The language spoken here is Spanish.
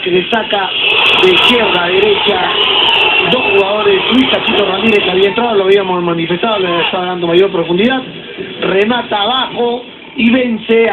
que le saca de izquierda a derecha dos jugadores de Suiza. Chito Ramírez, que había entrado, lo habíamos manifestado, le estaba dando mayor profundidad, remata abajo y vence